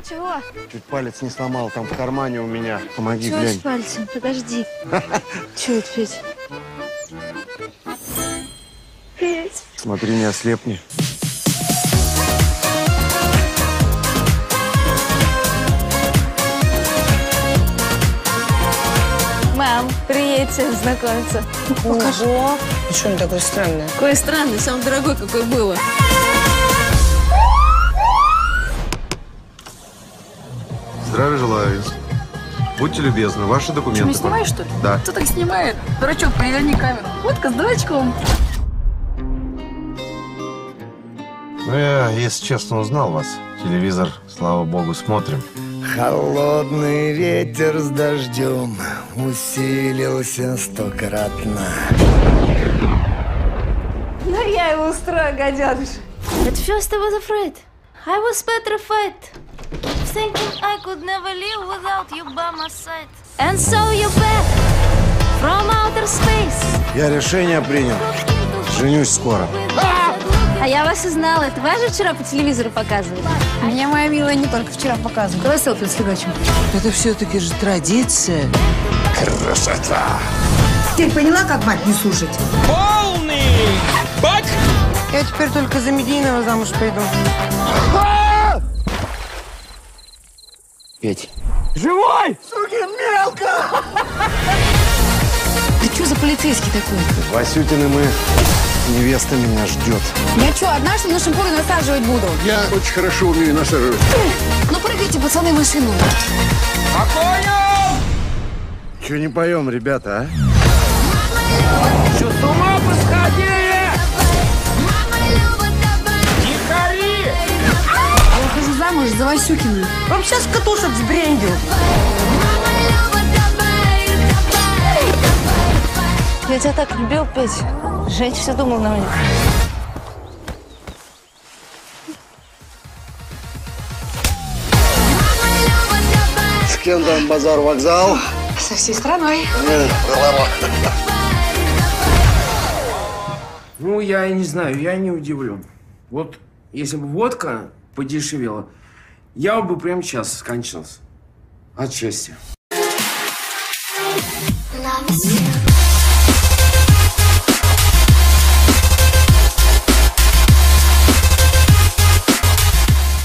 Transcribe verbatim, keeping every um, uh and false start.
Чего? Чуть палец не сломал, там в кармане у меня. Помоги, Чего глянь. с пальцем? Подожди. Чего это, Петь? Петь. Смотри, не ослепни. Мам, приедьте знакомиться. Покажи. Ого. И что он такой странный? Какой странный, самый дорогой, какой было. Здравия желаю. Будьте любезны, ваши документы. Ты меня снимаешь, что ли? Да. Кто так снимает? Дурачок, переверни камеру. Фотка с дурачком. Ну, я, если честно, узнал вас. Телевизор, слава богу, смотрим. Холодный ветер с дождем усилился стократно. Ну, я его устрою, гаденыш. At first I was afraid. I was petrified. Thinking I could never live without you by my side. And so you're back from outer space. Я решение принял. Женюсь скоро. А я вас узнала. Это вас же вчера по телевизору показывали? Меня моя милая не только вчера показывала. Давай селфи с фигачем. Это все-таки же традиция. Красота. Ты поняла, как мать не слушать? Полный бак! Я теперь только за медийного замуж пойду. Петь. Живой! Суки, мелко! Ты что за полицейский такой? Васютины мы. Невеста меня ждет. Я что, одна, что на шампуре насаживать буду? Я очень хорошо умею насаживать. Ну прыгайте, пацаны, в машину. Понял! Че не поем, ребята, а? Что, с ума посходили? Не хари! Я выхожу замуж за Васюкина. Вам сейчас катушек сбрендил. Я тебя так любил, Петь. Жень все думал на меня. С кем там базар, вокзал? Со всей страной. Ну, я не знаю, я не удивлен. Вот если бы водка подешевела, я бы прямо сейчас скончался. От счастья. Love is you.